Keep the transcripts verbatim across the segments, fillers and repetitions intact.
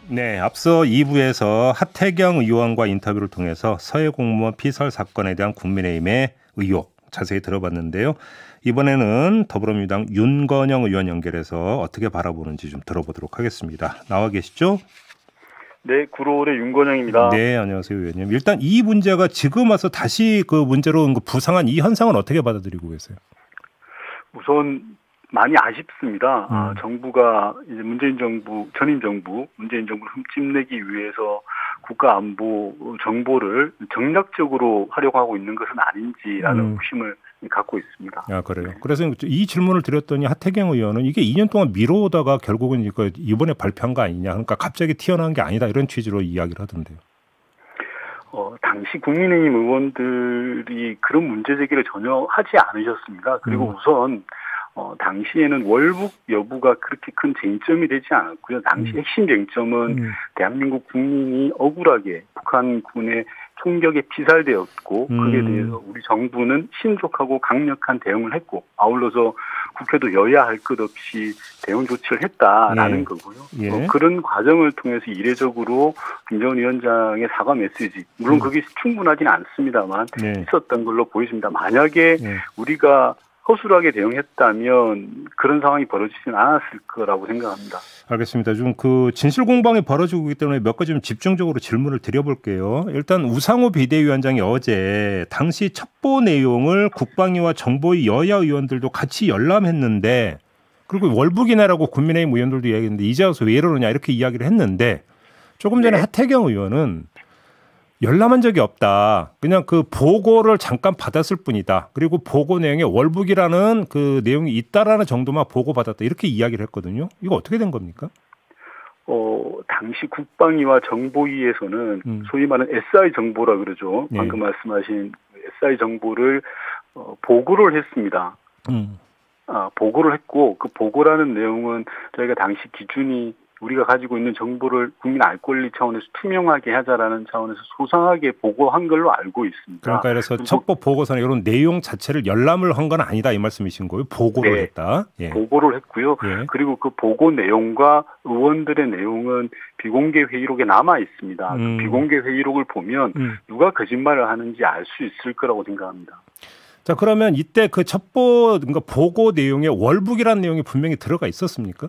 네, 앞서 이 부에서 하태경 의원과 인터뷰를 통해서 서해 공무원 피살 사건에 대한 국민의힘의 의혹 자세히 들어봤는데요. 이번에는 더불어민주당 윤건영 의원 연결해서 어떻게 바라보는지 좀 들어보도록 하겠습니다. 나와 계시죠? 네, 구로울의 윤건영입니다. 네, 안녕하세요, 의원님. 일단 이 문제가 지금 와서 다시 그 문제로 부상한 이 현상은 어떻게 받아들이고 계세요? 우선 많이 아쉽습니다. 음. 아, 정부가 이제 문재인 정부, 전임 정부, 문재인 정부를 흠집내기 위해서 국가 안보 정보를 정략적으로 하려고 하고 있는 것은 아닌지라는 음. 의심을 갖고 있습니다. 아, 그래요. 그래서 이 질문을 드렸더니 하태경 의원은 이게 이 년 동안 미뤄오다가 결국은 이거 이번에 발표한 거 아니냐. 그러니까 갑자기 튀어나온 게 아니다. 이런 취지로 이야기를 하던데요. 어, 당시 국민의힘 의원들이 그런 문제 제기를 전혀 하지 않으셨습니다. 그리고 음. 우선 어, 당시에는 월북 여부가 그렇게 큰 쟁점이 되지 않았고요. 당시 음. 핵심 쟁점은 음. 대한민국 국민이 억울하게 북한군의 총격에 피살되었고 음. 그에 대해서 우리 정부는 신속하고 강력한 대응을 했고 아울러서 국회도 여야 할 것 없이 대응 조치를 했다라는 예. 거고요. 예. 어, 그런 과정을 통해서 이례적으로 김정은 위원장의 사과 메시지 물론 음. 그게 충분하지는 않습니다만 네. 있었던 걸로 보여집니다. 만약에 네. 우리가 허술하게 대응했다면 그런 상황이 벌어지지는 않았을 거라고 생각합니다. 알겠습니다. 좀 그 진실 공방이 벌어지고 있기 때문에 몇 가지 좀 집중적으로 질문을 드려볼게요. 일단 우상호 비대위원장이 어제 당시 첩보 내용을 국방위와 정보위 여야 의원들도 같이 열람했는데 그리고 월북이네라고 국민의힘 의원들도 이야기했는데 이제 와서 왜 이러느냐 이렇게 이야기를 했는데 조금 전에 네. 하태경 의원은 열람한 적이 없다. 그냥 그 보고를 잠깐 받았을 뿐이다. 그리고 보고 내용에 월북이라는 그 내용이 있다라는 정도만 보고받았다. 이렇게 이야기를 했거든요. 이거 어떻게 된 겁니까? 어, 당시 국방위와 정보위에서는 음. 소위 말하는 에스아이 정보라 그러죠. 네. 방금 말씀하신 에스아이 정보를 어, 보고를 했습니다. 음. 아, 보고를 했고 그 보고라는 내용은 저희가 당시 기준이 우리가 가지고 있는 정보를 국민 알 권리 차원에서 투명하게 하자라는 차원에서 소상하게 보고한 걸로 알고 있습니다. 그러니까 그래서 첩보 보고서는 이런 내용 자체를 열람을 한 건 아니다 이 말씀이신 거예요? 보고를 네, 했다. 예. 보고를 했고요. 예. 그리고 그 보고 내용과 의원들의 내용은 비공개 회의록에 남아 있습니다. 음. 그 비공개 회의록을 보면 음. 누가 거짓말을 하는지 알 수 있을 거라고 생각합니다. 자, 그러면 이때 그 첩보 그러니까 보고 내용에 월북이라는 내용이 분명히 들어가 있었습니까?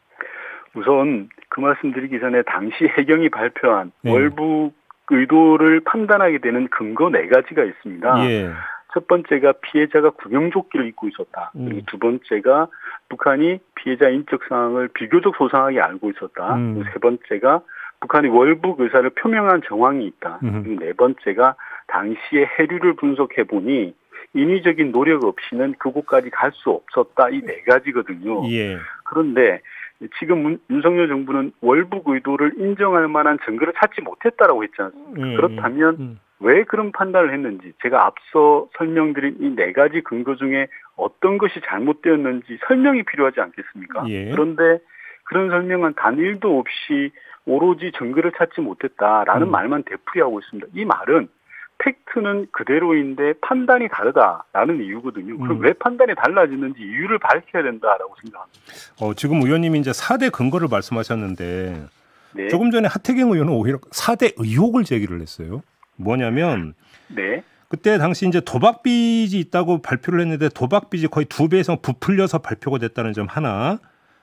우선 그 말씀드리기 전에 당시 해경이 발표한 네. 월북 의도를 판단하게 되는 근거 네 가지가 있습니다. 예. 첫 번째가 피해자가 구명조끼를 입고 있었다. 음. 그리고 두 번째가 북한이 피해자 인적 사항을 비교적 소상하게 알고 있었다. 음. 그리고 세 번째가 북한이 월북 의사를 표명한 정황이 있다. 음. 그리고 네 번째가 당시의 해류를 분석해 보니 인위적인 노력 없이는 그곳까지 갈 수 없었다. 이 네 가지거든요. 예. 그런데 지금 문, 윤석열 정부는 월북 의도를 인정할 만한 증거를 찾지 못했다라고 했지 않습니까? 음. 그렇다면 음. 왜 그런 판단을 했는지 제가 앞서 설명드린 이 네 가지 근거 중에 어떤 것이 잘못되었는지 설명이 필요하지 않겠습니까? 예. 그런데 그런 설명은 단 일도 없이 오로지 증거를 찾지 못했다라는 음. 말만 되풀이하고 있습니다. 이 말은 팩트는 그대로인데 판단이 다르다라는 이유거든요. 그럼 음. 왜 판단이 달라지는지 이유를 밝혀야 된다라고 생각합니다. 어, 지금 의원님이 이제 사 대 근거를 말씀하셨는데 네. 조금 전에 하태경 의원은 오히려 사 대 의혹을 제기를 했어요. 뭐냐면 네. 그때 당시 이제 도박 빚이 있다고 발표를 했는데 도박 빚이 거의 두 배 이상 부풀려서 발표가 됐다는 점 하나.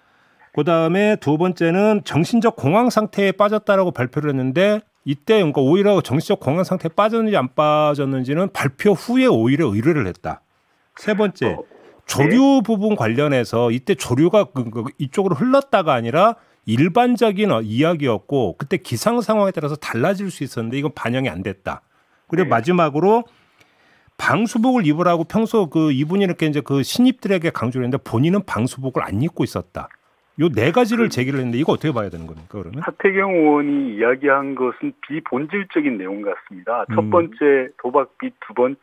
그다음에 두 번째는 정신적 공황 상태에 빠졌다라고 발표를 했는데 이때 그러니까 오히려 정신적 공황 상태에 빠졌는지 안 빠졌는지는 발표 후에 오히려 의뢰를 했다. 세 번째, 어, 조류 부분 관련해서 이때 조류가 그, 그, 이쪽으로 흘렀다가 아니라 일반적인 이야기였고 그때 기상 상황에 따라서 달라질 수 있었는데 이건 반영이 안 됐다. 그리고 네. 마지막으로 방수복을 입으라고 평소 그 이분이 이렇게 이제 그 신입들에게 강조를 했는데 본인은 방수복을 안 입고 있었다. 요 네 가지를 제기를 했는데 이거 어떻게 봐야 되는 겁니까 그러면? 하태경 의원이 이야기한 것은 비본질적인 내용 같습니다. 음. 첫 번째 도박빚, 두 번째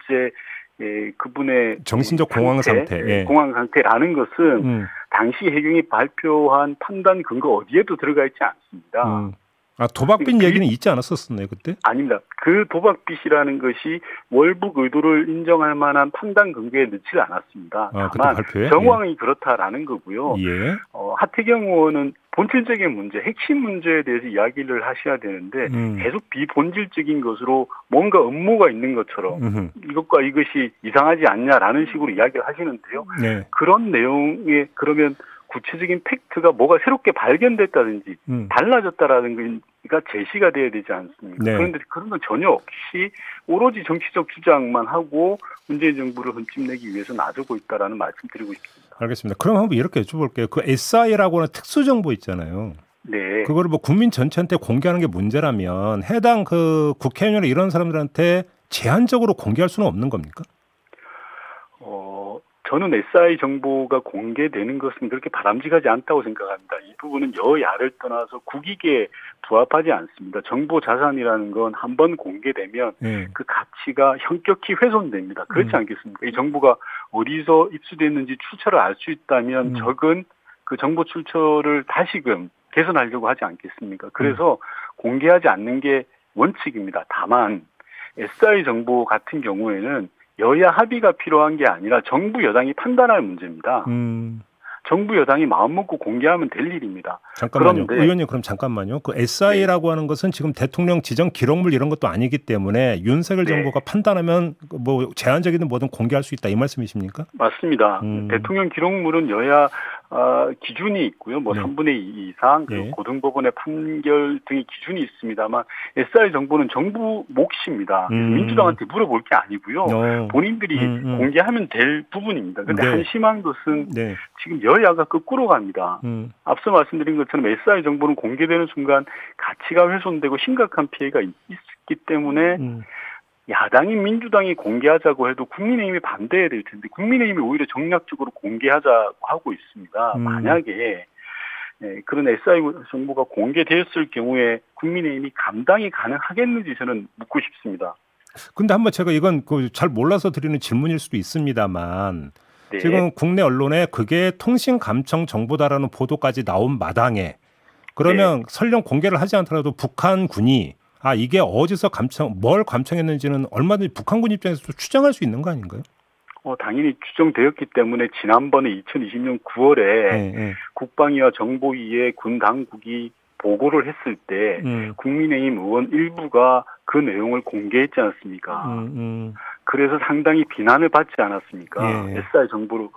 예, 그분의 정신적 공황 상태, 예, 예. 공황 상태라는 것은 음. 당시 해경이 발표한 판단 근거 어디에도 들어가 있지 않습니다. 음. 아, 도박빚 그러니까 얘기는 있지 않았었나요 그때? 아닙니다. 그 도박빚이라는 것이 월북 의도를 인정할 만한 판단 근거에 넣지를 않았습니다. 아, 다만 발표에? 정황이 예. 그렇다라는 거고요. 예. 어, 하태경 의원은 본질적인 문제, 핵심 문제에 대해서 이야기를 하셔야 되는데 음. 계속 비본질적인 것으로 뭔가 음모가 있는 것처럼 음흠. 이것과 이것이 이상하지 않냐라는 식으로 이야기를 하시는데요. 네. 그런 내용에 그러면 구체적인 팩트가 뭐가 새롭게 발견됐다든지 음. 달라졌다라는 가 제시가 돼야 되지 않습니까? 네. 그런데 그런 건 전혀 없이 오로지 정치적 주장만 하고 문재인 정부를 흠집내기 위해서 나서고 있다라는 말씀드리고 싶습니다. 알겠습니다. 그럼 한번 이렇게 여쭤볼게요. 그 에스아이라고 하는 특수정보 있잖아요. 네. 그거를 뭐 국민 전체한테 공개하는 게 문제라면 해당 그 국회의원이나 이런 사람들한테 제한적으로 공개할 수는 없는 겁니까? 어, 저는 에스아이 정보가 공개되는 것은 그렇게 바람직하지 않다고 생각합니다. 이 부분은 여야를 떠나서 국익에 부합하지 않습니다. 정보 자산이라는 건 한 번 공개되면 네. 그 가치가 현격히 훼손됩니다. 그렇지 음. 않겠습니까? 이 정보가 어디서 입수됐는지 출처를 알 수 있다면 음. 적은 그 정보 출처를 다시금 개선하려고 하지 않겠습니까? 그래서 음. 공개하지 않는 게 원칙입니다. 다만 에스아이 정보 같은 경우에는 여야 합의가 필요한 게 아니라 정부 여당이 판단할 문제입니다. 음. 정부 여당이 마음먹고 공개하면 될 일입니다. 잠깐만요. 그런데, 의원님 그럼 잠깐만요. 그 에스아이라고 네. 하는 것은 지금 대통령 지정 기록물 이런 것도 아니기 때문에 윤석열 네. 정부가 판단하면 뭐 제한적이든 뭐든 공개할 수 있다 이 말씀이십니까? 맞습니다. 음. 대통령 기록물은 여야 어, 기준이 있고요. 뭐 네. 삼분의 이 이상 그리고 네. 고등법원의 판결 등의 기준이 있습니다만 에스아이 정보는 정부 몫입니다. 음. 민주당한테 물어볼 게 아니고요. 어. 본인들이 음, 음. 공개하면 될 부분입니다. 그런데 네. 한심한 것은 네. 지금 여야가 거꾸로 갑니다. 음. 앞서 말씀드린 것처럼 에스아이 정보는 공개되는 순간 가치가 훼손되고 심각한 피해가 있기 때문에 음. 야당인 민주당이 공개하자고 해도 국민의힘이 반대해야 될 텐데 국민의힘이 오히려 정략적으로 공개하자고 하고 있습니다. 음. 만약에 네, 그런 에스아이 정보가 공개되었을 경우에 국민의힘이 감당이 가능하겠는지 저는 묻고 싶습니다. 근데 한번 제가 이건 그 잘 몰라서 드리는 질문일 수도 있습니다만 네. 지금 국내 언론에 그게 통신감청 정보다라는 보도까지 나온 마당에 그러면 네. 설령 공개를 하지 않더라도 북한군이 아 이게 어디서 감청, 뭘 감청했는지는 얼마든지 북한군 입장에서도 추정할 수 있는 거 아닌가요? 어 당연히 추정되었기 때문에 지난번에 이천이십 년 구월에 네, 네. 국방위와 정보위에 군 당국이 보고를 했을 때 음. 국민의힘 의원 일부가 그 내용을 공개했지 않았습니까? 음, 음. 그래서 상당히 비난을 받지 않았습니까? 예. 에스아이 정보로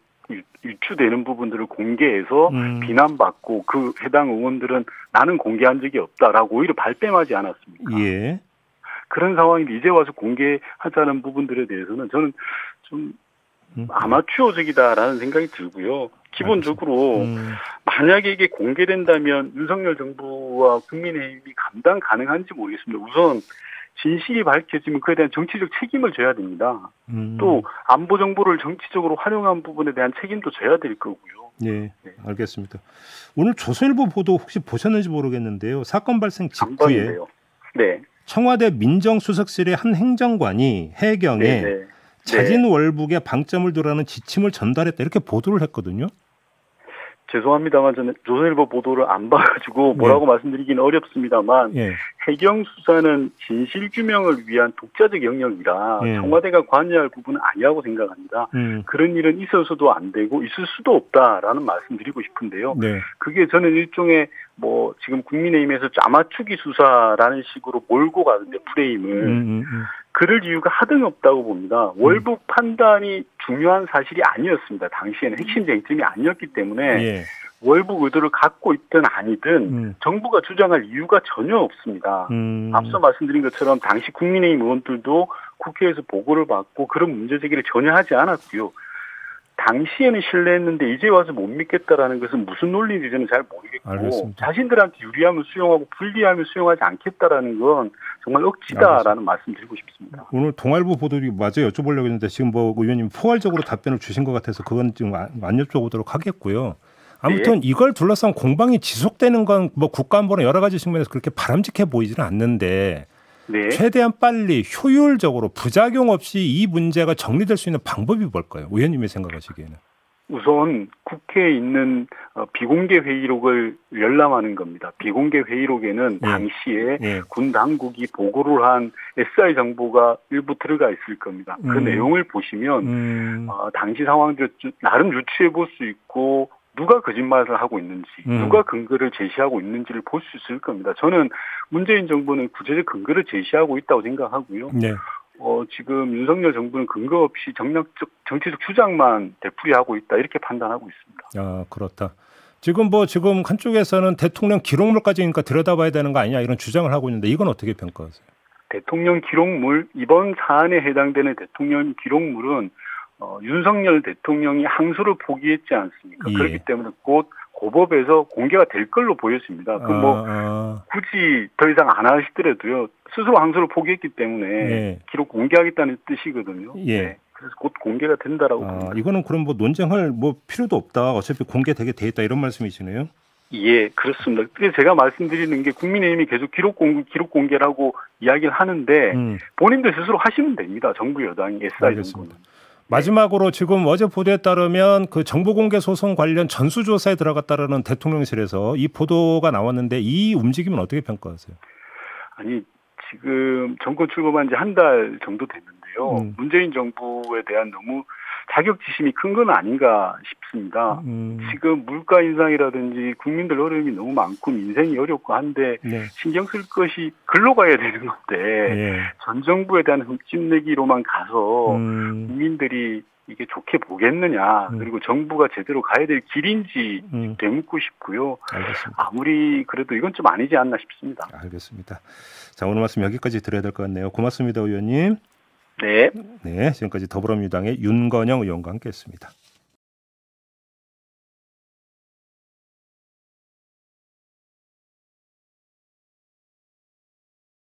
유추되는 부분들을 공개해서 음. 비난받고 그 해당 의원들은 나는 공개한 적이 없다라고 오히려 발뺌하지 않았습니까? 예. 그런 상황인데 이제 와서 공개하자는 부분들에 대해서는 저는 좀 음. 아마추어적이다라는 생각이 들고요. 기본적으로 음. 만약에 이게 공개된다면 윤석열 정부와 국민의힘이 감당 가능한지 모르겠습니다. 우선 진실이 밝혀지면 그에 대한 정치적 책임을 져야 됩니다. 음. 또 안보 정보를 정치적으로 활용한 부분에 대한 책임도 져야 될 거고요. 예, 네. 알겠습니다. 오늘 조선일보 보도 혹시 보셨는지 모르겠는데요. 사건 발생 직후에 네. 청와대 민정수석실의 한 행정관이 해경에 네, 네. 자진 월북에 방점을 두라는 지침을 전달했다 이렇게 보도를 했거든요. 죄송합니다만 저는 조선일보 보도를 안 봐가지고 뭐라고 네. 말씀드리기는 어렵습니다만 네. 해경 수사는 진실 규명을 위한 독자적 영역이라 네. 청와대가 관여할 부분은 아니라고 생각합니다. 음. 그런 일은 있어서도 안 되고 있을 수도 없다라는 말씀드리고 싶은데요. 네. 그게 저는 일종의 뭐 지금 국민의힘에서 짜맞추기 수사라는 식으로 몰고 가는데 프레임을 음, 음, 음. 그럴 이유가 하등없다고 봅니다. 월북 음. 판단이 중요한 사실이 아니었습니다. 당시에는 핵심 쟁점이 아니었기 때문에 예. 월북 의도를 갖고 있든 아니든 음. 정부가 주장할 이유가 전혀 없습니다. 음. 앞서 말씀드린 것처럼 당시 국민의힘 의원들도 국회에서 보고를 받고 그런 문제 제기를 전혀 하지 않았고요. 당시에는 신뢰했는데 이제 와서 못 믿겠다라는 것은 무슨 논리인지 저는 잘 모르겠고 알겠습니다. 자신들한테 유리하면 수용하고 불리하면 수용하지 않겠다라는 건 정말 억지다라는 알겠습니다. 말씀 드리고 싶습니다. 오늘 동아일보 보도를 마저 여쭤보려고 했는데 지금 뭐 의원님 포괄적으로 답변을 주신 것 같아서 그건 지금 안 여쭤보도록 하겠고요. 아무튼 네. 이걸 둘러싼 공방이 지속되는 건 뭐 국가안보나 여러 가지 측면에서 그렇게 바람직해 보이지는 않는데 네. 최대한 빨리 효율적으로 부작용 없이 이 문제가 정리될 수 있는 방법이 뭘까요? 의원님이 생각하시기에는. 우선 국회에 있는 비공개 회의록을 열람하는 겁니다. 비공개 회의록에는 당시에 예. 군 당국이 보고를 한 에스아이 정보가 일부 들어가 있을 겁니다. 그 음. 내용을 보시면 음. 어, 당시 상황들을 나름 유추해 볼 수 있고 누가 거짓말을 하고 있는지, 음. 누가 근거를 제시하고 있는지를 볼 수 있을 겁니다. 저는 문재인 정부는 구체적 근거를 제시하고 있다고 생각하고요. 네. 어, 지금 윤석열 정부는 근거 없이 정략적, 정치적 주장만 되풀이하고 있다. 이렇게 판단하고 있습니다. 아, 그렇다. 지금 뭐, 지금 한쪽에서는 대통령 기록물까지 그러니까 들여다봐야 되는 거 아니냐 이런 주장을 하고 있는데 이건 어떻게 평가하세요? 대통령 기록물, 이번 사안에 해당되는 대통령 기록물은 어, 윤석열 대통령이 항소를 포기했지 않습니까? 예. 그렇기 때문에 곧 고법에서 공개가 될 걸로 보였습니다. 그 뭐, 아, 아. 굳이 더 이상 안 하시더라도요. 스스로 항소를 포기했기 때문에 예. 기록 공개하겠다는 뜻이거든요. 예. 네. 그래서 곧 공개가 된다라고 아, 봅니다. 이거는 그럼 뭐 논쟁할 뭐 필요도 없다. 어차피 공개되게 돼 있다 이런 말씀이시네요. 예, 그렇습니다. 그래서 제가 말씀드리는 게 국민의힘이 계속 기록 공개, 기록 공개라고 이야기를 하는데 음. 본인들 스스로 하시면 됩니다. 정부 여당이 에스아이 정부는. 마지막으로 지금 어제 보도에 따르면 그 정보공개 소송 관련 전수조사에 들어갔다라는 대통령실에서 이 보도가 나왔는데 이 움직임은 어떻게 평가하세요? 아니 지금 정권 출범한 지 한 달 정도 됐는데요. 음. 문재인 정부에 대한 너무 자격지심이 큰 건 아닌가 싶습니다. 음. 지금 물가 인상이라든지 국민들 어려움이 너무 많고 민생이 어렵고 한데 네. 신경 쓸 것이 글로 가야 되는 건데 네. 전 정부에 대한 흠집내기로만 가서 음. 국민들이 이게 좋게 보겠느냐 음. 그리고 정부가 제대로 가야 될 길인지 음. 되묻고 싶고요. 알겠습니다. 아무리 그래도 이건 좀 아니지 않나 싶습니다. 알겠습니다. 자, 오늘 말씀 여기까지 드려야 될 것 같네요. 고맙습니다, 의원님. 네. 네, 지금까지 더불어민주당의 윤건영 의원과 함께했습니다.